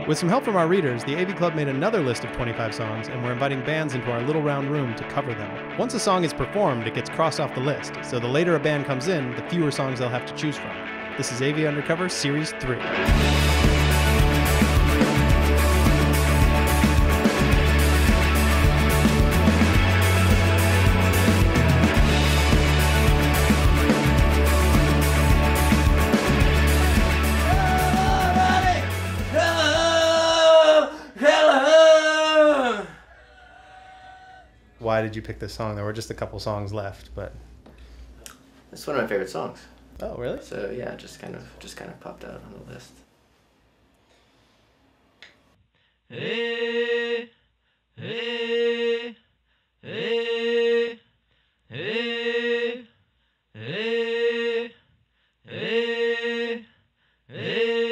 With some help from our readers, the AV Club made another list of 25 songs, and we're inviting bands into our little round room to cover them. Once a song is performed, it gets crossed off the list, so the later a band comes in, the fewer songs they'll have to choose from. This is AV Undercover Series 3. Why did you pick this song? There were just a couple songs left, but It's one of my favorite songs. oh, really? So yeah, it just kind of popped out on the list. Hey, hey, hey, hey, hey, hey, hey.